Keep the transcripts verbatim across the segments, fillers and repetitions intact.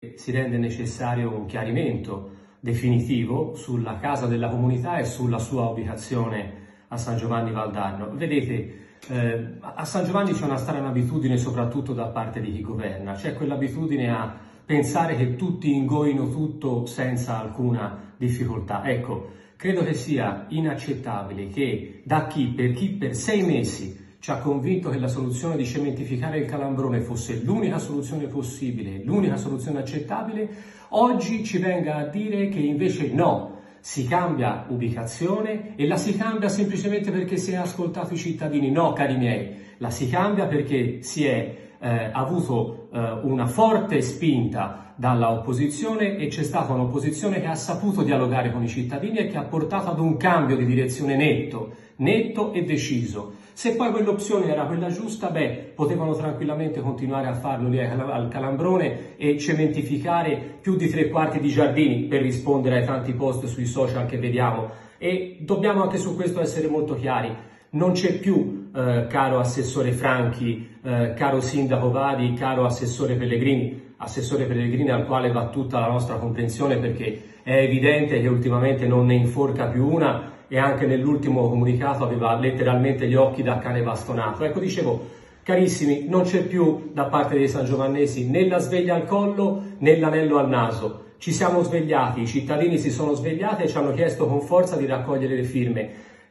Si rende necessario un chiarimento definitivo sulla casa della comunità e sulla sua ubicazione a San Giovanni Valdarno. Vedete, eh, a San Giovanni c'è una strana abitudine, soprattutto da parte di chi governa, c'è quell'abitudine a pensare che tutti ingoino tutto senza alcuna difficoltà. Ecco, credo che sia inaccettabile che da chi, per chi per sei mesi ci ha convinto che la soluzione di cementificare il Calambrone fosse l'unica soluzione possibile, l'unica soluzione accettabile, oggi ci venga a dire che invece no, si cambia ubicazione e la si cambia semplicemente perché si è ascoltato i cittadini. No, cari miei, la si cambia perché si è eh, avuto eh, una forte spinta dalla opposizione e c'è stata un'opposizione che ha saputo dialogare con i cittadini e che ha portato ad un cambio di direzione netto, netto e deciso. Se poi quell'opzione era quella giusta, beh, potevano tranquillamente continuare a farlo lì al Calambrone e cementificare più di tre quarti di giardini, per rispondere ai tanti post sui social che vediamo. E dobbiamo anche su questo essere molto chiari. Non c'è più, eh, caro assessore Franchi, eh, caro sindaco Vadi, caro assessore Pellegrini, assessore Pellegrini al quale va tutta la nostra comprensione, perché è evidente che ultimamente non ne inforca più una e anche nell'ultimo comunicato aveva letteralmente gli occhi da cane bastonato. Ecco, dicevo, carissimi, non c'è più da parte dei sangiovannesi né la sveglia al collo né l'anello al naso. Ci siamo svegliati, i cittadini si sono svegliati e ci hanno chiesto con forza di raccogliere le firme.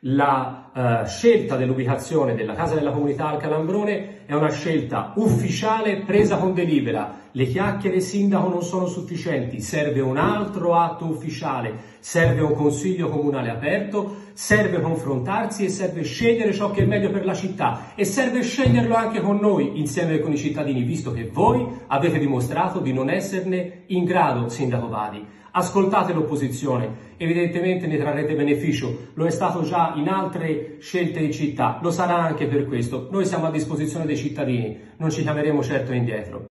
La uh, scelta dell'ubicazione della Casa della Comunità al Calambrone è una scelta ufficiale presa con delibera. Le chiacchiere sindaco non sono sufficienti, serve un altro atto ufficiale, serve un consiglio comunale aperto, serve confrontarsi e serve scegliere ciò che è meglio per la città e serve sceglierlo anche con noi, insieme con i cittadini, visto che voi avete dimostrato di non esserne in grado, sindaco Vadi. Ascoltate l'opposizione, evidentemente ne trarrete beneficio, lo è stato già in altre scelte di città, lo sarà anche per questo. Noi siamo a disposizione dei cittadini, non ci chiameremo certo indietro.